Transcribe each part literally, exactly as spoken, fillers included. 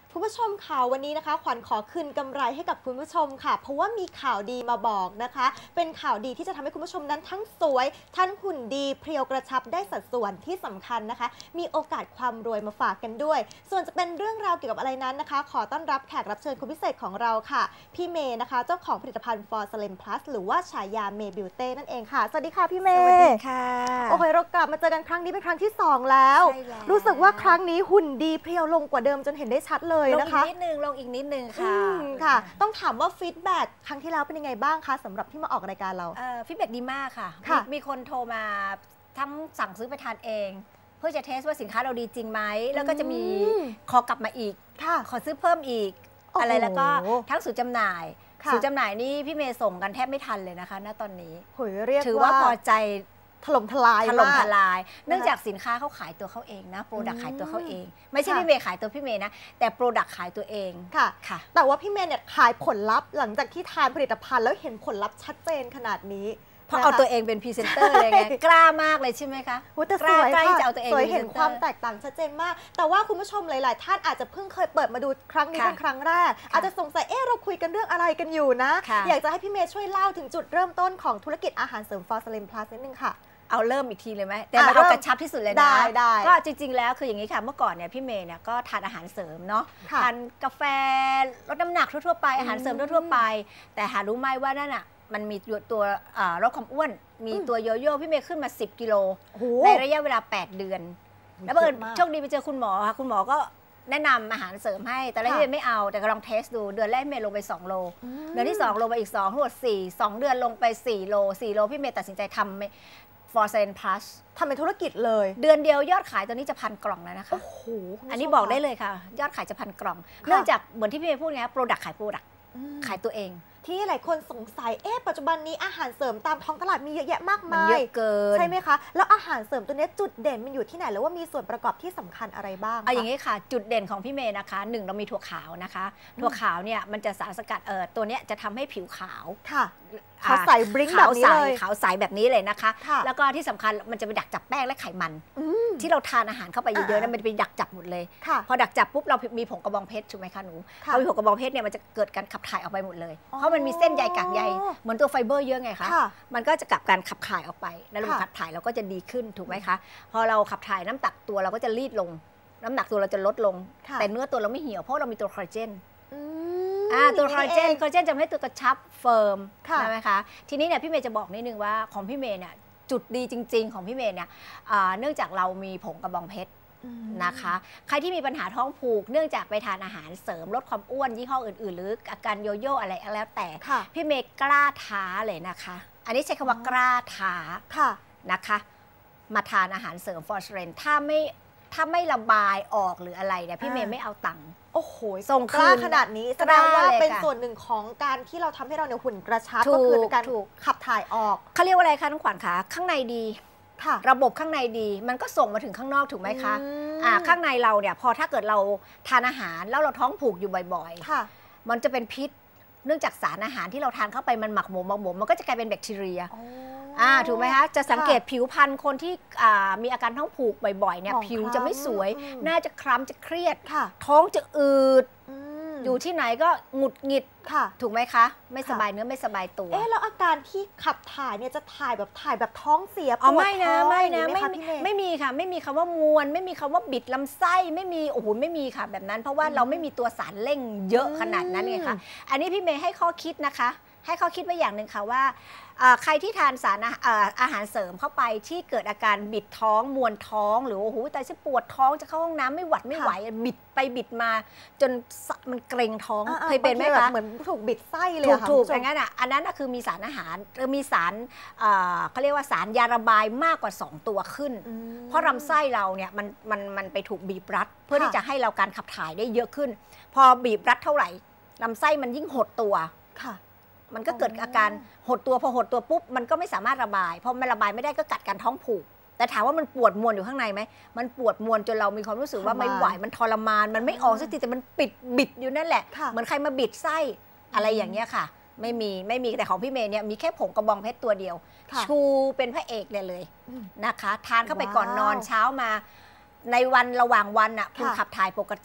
คุณผู้ชมค่ะวันนี้นะคะขวัญขอคืนกำไรให้กับคุณผู้ชมค่ะเพราะว่ามีข่าวดีมาบอกนะคะเป็นข่าวดีที่จะทำให้คุณผู้ชมนั้นทั้งสวยทั้งหุ่นดีเพรียวกระชับได้สัดส่วนที่สำคัญนะคะมีโอกาสความรวยมาฝากกันด้วยส่วนจะเป็นเรื่องราวเกี่ยวกับอะไรนั้นนะคะขอต้อนรับแขกรับเชิญคนพิเศษของเราค่ะพี่เมย์นะคะเจ้าของผลิตภัณฑ์ For Slim Plus หรือว่าฉายาเมย์บิวเต้นั่นเองค่ะสวัสดีค่ะพี่เมย์สวัสดีค่ะโอ้โหเรากลับมาเจอกันครั้งนี้เป็นครั้งที่สองแล้วรู้สึกว่าครั้งนี้หุ่นดีเพรียวลงกว่าเดิมจนเห็นได้ชัดเลยนะคะลงอีกนิดนึงลงอีกนิดนึงค่ะค่ะต้องถามว่าฟีดแบ็กครั้งที่แล้วเป็นยังไงบ้างคะสำหรับที่มาออกรายการเราฟีดแบ็กดีมากค่ะมีคนโทรมาทั้งสั่งซื้อไปทานเองเพื่อจะเทสว่าสินค้าเราดีจริงไหมแล้วก็จะมีขอกลับมาอีกขอซื้อเพิ่มอีกอะไรแล้วก็ทั้งสูตรจำหน่ายสูตรจำหน่ายนี่พี่เมย์ส่งกันแทบไม่ทันเลยนะคะณตอนนี้ถือว่าพอใจถล่มทลายถล่มทลายเนื่องจากสินค้าเขาขายตัวเขาเองนะโปรดักต์ขายตัวเขาเองไม่ใช่พี่เมย์ขายตัวพี่เมย์นะแต่โปรดักต์ขายตัวเองค่ะค่ะแต่ว่าพี่เมย์เนี่ยขายผลลัพธ์หลังจากที่ทานผลิตภัณฑ์แล้วเห็นผลลัพธ์ชัดเจนขนาดนี้เพราะเอาตัวเองเป็นพรีเซนเตอร์เลยไงกล้ามากเลยใช่ไหมคะกล้ากล้าจะเอาตัวเองสวยเห็นความแตกต่างชัดเจนมากแต่ว่าคุณผู้ชมหลายๆท่านอาจจะเพิ่งเคยเปิดมาดูครั้งนี้เป็นครั้งแรกอาจจะสงสัยเอ๊ะเราคุยกันเรื่องอะไรกันอยู่นะอยากจะให้พี่เมย์ช่วยเล่าถึงจุดเริ่มต้นของธุรกิจอาหารเสริม For Slim Plus นิดนึงค่ะเอาเริ่มอีกทีเลยไหมแต่มาเอากระชับที่สุดเลยนะก็จริงๆแล้วคืออย่างนี้ค่ะเมื่อก่อนเนี่ยพี่เมย์เนี่ยก็ทานอาหารเสริมเนาะทานกาแฟลดน้ำหนักทั่วๆไปอาหารเสริมทั่วๆไปแต่หารู้ไหมว่านั่นอ่ะมันมีตัวลดความอ้วนมีตัวโยโย่พี่เมย์ขึ้นมาสิบกิโลในระยะเวลาแปดเดือนแล้วบังเอิญโชคดีไปเจอคุณหมอค่ะคุณหมอก็แนะนำอาหารเสริมให้แต่แรกพี่เมย์ไม่เอาแต่ก็ลองเทสดูเดือนแรกพี่เมย์ลงไปสองโลเดือนที่สองลงไปอีกสองทั้งหมดสี่ สองเดือนลงไปสี่โลสี่โลพี่เมย์ตัดสินใจทำFor Slim Plus ทำเป็นธุรกิจเลยเดือนเดียวยอดขายตัวนี้จะพันกล่องแล้วนะคะโอ้โหอันนี้บอกได้เลยค่ะยอดขายจะพันกล่องเนื่องจากเหมือนที่พี่เมย์พูดไงโปรดักต์ขายโปรดักต์ขายตัวเองที่หลายคนสงสัยเอ๊ะปัจจุบันนี้อาหารเสริมตามท้องตลาดมีเยอะแยะมากมายเยอะเกินใช่ไหมคะแล้วอาหารเสริมตัวนี้จุดเด่นมันอยู่ที่ไหนแล้วว่ามีส่วนประกอบที่สำคัญอะไรบ้างเอาอย่างนี้ค่ะจุดเด่นของพี่เมย์นะคะหนึ่งเรามีถั่วขาวนะคะถั่วขาวเนี่ยมันจะสารสกัดเออตัวเนี้ยจะทำให้ผิวขาวค่ะขาวใสบลิ้งแบบนี้เลยขาวใสแบบนี้เลยนะคะแล้วก็ที่สำคัญมันจะไปดักจับแป้งและไขมันที่เราทานอาหารเข้าไปเยอะๆนั้นมันจะไปดักจับหมดเลยพอดักจับปุ๊บเรามีผงกระบองเพชรถูกไหมคะหนูพอมีผงกระบองเพชรเนี่ยมันจะเกิดการขับถ่ายออกไปหมดเลยเพราะมันมีเส้นใยกากใยเหมือนตัวไฟเบอร์เยอะไงคะมันก็จะกลับการขับถ่ายออกไปแล้วระบบขับถ่ายเราก็จะดีขึ้นถูกไหมคะพอเราขับถ่ายน้ำตักตัวเราก็จะรีดลงน้ำหนักตัวเราจะลดลงแต่เนื้อตัวเราไม่เหี่ยวเพราะเรามีตัวคอลลาเจนตัวคอลลาเจนคอลลาเจนจะให้ตัวกระชับเฟิร์มใช่ไหมคะทีนี้เนี่ยพี่เมย์จะบอกนิดนึงว่าของพี่เมย์เนี่ยจุดดีจริงๆของพี่เมย์เนี่ยเนื่องจากเรามีผงกระบองเพชรนะคะใครที่มีปัญหาท้องผูกเนื่องจากไปทานอาหารเสริมลดความอ้วนยี่ห้ออื่นๆหรืออาการโยโย่อะไรแล้วแต่พี่เมย์กล้าท้าเลยนะคะอันนี้ใช้คำว่ากล้าท้านะคะมาทานอาหารเสริม For Slim ถ้าไม่ถ้าไม่ระบายออกหรืออะไรเนี่ยพี่เมย์ไม่เอาตังค์โอ้โหส่งกล้าขนาดนี้แสดงว่าเป็นส่วนหนึ่งของการที่เราทำให้เราเนี่ยหุ่นกระชับก็คือการขับถ่ายออกเขาเรียกว่าอะไรคะน้องขวัญคะข้างในดีระบบข้างในดีมันก็ส่งมาถึงข้างนอกถูกไหมคะอ่าข้างในเราเนี่ยพอถ้าเกิดเราทานอาหารแล้วเราท้องผูกอยู่บ่อยๆมันจะเป็นพิษเนื่องจากสารอาหารที่เราทานเข้าไปมันหมักหมมหมักหมมมันก็จะกลายเป็นแบคทีเรียอ่าถูกไหมคะจะสังเกตผิวพรรณคนที่มีอาการท้องผูกบ่อยๆเนี่ยผิวจะไม่สวยหน้าจะคล้ำจะเครียดท้องจะอืดอยู่ที่ไหนก็หงุดหงิดถูกไหมคะไม่สบายเนื้อไม่สบายตัวเอ๊ะแล้วอาการที่ขับถ่ายเนี่ยจะถ่ายแบบถ่ายแบบท้องเสียปวดท้องไม่นะไม่นะไม่ไม่มีค่ะไม่มีคำว่ามวนไม่มีคำว่าบิดลำไส้ไม่มีโอ้โหไม่มีค่ะแบบนั้นเพราะว่าเราไม่มีตัวสารเร่งเยอะขนาดนั้นไงคะอันนี้พี่เมย์ให้ข้อคิดนะคะให้ข้อคิดไว้อย่างหนึ่งค่ะว่าใครที่ทานสารอาหารเสริมเข้าไปที่เกิดอาการบิดท้องมวนท้องหรือโอ้โหแต่ฉันปวดท้องจะเข้าห้องน้ำไม่หวัดไม่ไหวบิดไปบิดมาจนมันเกร็งท้องเคยเป็นไหมคะเหมือนถูกบิดไส้เลยค่ะถูกอย่างนั้นอ่ะอันนั้นคือมีสารอาหารมีสารเขาเรียกว่าสารยาระบายมากกว่าสองตัวขึ้นเพราะลำไส้เราเนี่ยมันมันมันไปถูกบีบรัดเพื่อที่จะให้เราการขับถ่ายได้เยอะขึ้นพอบีบรัดเท่าไหร่ลำไส้มันยิ่งหดตัวค่ะมันก็เกิดอาการหดตัวพอหดตัวปุ๊บมันก็ไม่สามารถระบายพอมันระบายไม่ได้ก็กัดการท้องผูกแต่ถามว่ามันปวดมวนอยู่ข้างในไหมมันปวดมวนจนเรามีความรู้สึกว่าไม่ไหวมันทรมานมันไม่ออกสักทีแต่มันปิดบิดอยู่นั่นแหละเหมือนใครมาบิดไส้อะไรอย่างเงี้ยค่ะไม่มีไม่มีแต่ของพี่เมย์เนี่ยมีแค่ผงกระบองเพชรตัวเดียวชูเป็นพระเอกเลยเลยนะคะทานเข้าไปก่อนนอนเช้ามาในวันระหว่างวันอ่ะคุณขับถ่ายปกติ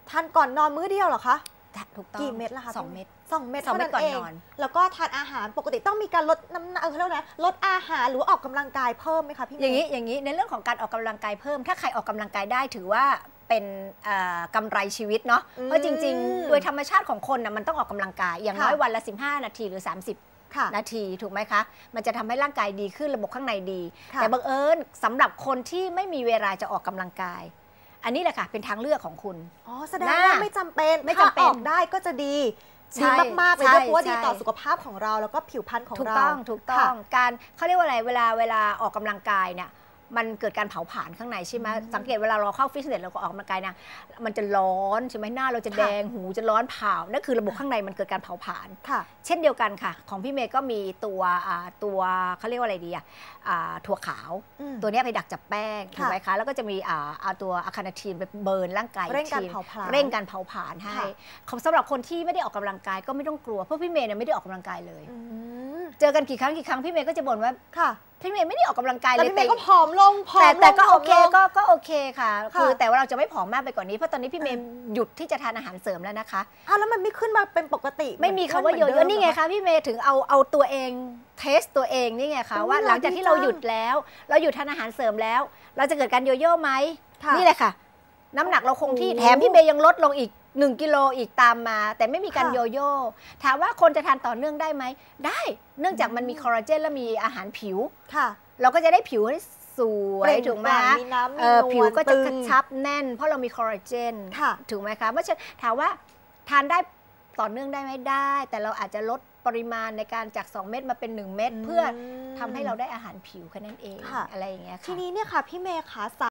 ทานก่อนนอนมื้อเดียวเหรอคะถูกต้องกี่เม็ดล่ะคะสองเม็ดสองเม็ดสองเม็ดก่อนนอนแล้วก็ทานอาหารปกติต้องมีการลดน้ำหนักเขาเรียกนะลดอาหารหรือออกกำลังกายเพิ่มไหมคะพี่อย่างนี้อย่างนี้ในเรื่องของการออกกำลังกายเพิ่มถ้าใครออกกำลังกายได้ถือว่าเป็นกำไรชีวิตเนาะเพราะจริงๆโดยธรรมชาติของคนนะมันต้องออกกำลังกายอย่างน้อยวันละสิบห้านาทีหรือสามสิบนาทีถูกไหมคะมันจะทำให้ร่างกายดีขึ้นระบบข้างในดีแต่บังเอิญสำหรับคนที่ไม่มีเวลาจะออกกำลังกายอันนี้แหละค่ะเป็นทางเลือกของคุณอ๋อแสดงว่าไม่จำเป็นไม่จำเป็นออกได้ก็จะดีดีมากๆเลยเพราะว่าดีต่อสุขภาพของเราแล้วก็ผิวพรรณของเราถูกต้องถูกต้องการเขาเรียกว่าอะไรเวลาเวลาออกกำลังกายเนี่ยมันเกิดการเผาผลาญข้างในใช่ไหมสังเกตเวลาเราเข้าฟิตเนสเราก็ออกกำลังกายนะมันจะร้อนใช่ไหมหน้าเราจะแดงหูจะร้อนเผานั่นคือระบบข้างในมันเกิดการเผาผลาญเช่นเดียวกันค่ะของพี่เมย์ก็มีตัวตัวเขาเรียกว่าอะไรดีอะถั่วขาวตัวนี้ไปดักจับแป้งถูกไหมคะแล้วก็จะมีเอาตัวอะคาเนทีนไปเบิร์นร่างกายเร่งการเผาผลาญเร่งการเผาผลาญให้สำหรับคนที่ไม่ได้ออกกำลังกายก็ไม่ต้องกลัวเพราะพี่เมย์เนี่ยไม่ได้ออกกำลังกายเลยเจอกันกี่ครั้งกี่ครั้งพี่เมย์ก็จะบ่นว่าพี่เมย์ไม่ได้ออกกำลังกายเลยแต่พี่เมย์ก็ผอมลงผอมลงแต่ก็โอเคก็ก็โอเคค่ะคือแต่ว่าเราจะไม่ผอมมากไปกว่านี้เพราะตอนนี้พี่เมย์หยุดที่จะทานอาหารเสริมแล้วนะคะอ้าวแล้วมันไม่ขึ้นมาเป็นปกติไม่มีคำว่าโยโย่นี่ไงคะพี่เมย์ถึงเอาเอาตัวเองเทสตัวเองนี่ไงคะว่าหลังจากที่เราหยุดแล้วเราหยุดทานอาหารเสริมแล้วเราจะเกิดการโยโย่ไหมนี่แหละค่ะน้ำหนักเราคงที่แถมพี่เมย์ยังลดลงอีกหนึ่งกิโลอีกตามมาแต่ไม่มีการโยโย่ถามว่าคนจะทานต่อเนื่องได้ไหมได้เนื่องจากมันมีคอลลาเจนและมีอาหารผิวเราก็จะได้ผิวให้สวยถูกไหมผิวก็จะกระชับแน่นเพราะเรามีคอลลาเจนถูกไหมคะเพราะฉะนั้นถามว่าทานได้ต่อเนื่องได้ไหมได้แต่เราอาจจะลดปริมาณในการจากสองเม็ดมาเป็นหนึ่งเม็ดเพื่อทำให้เราได้อาหารผิวแค่นั้นเองอะไรอย่างเงี้ยค่ะทีนี้เนี่ยค่ะพี่เมย์คะ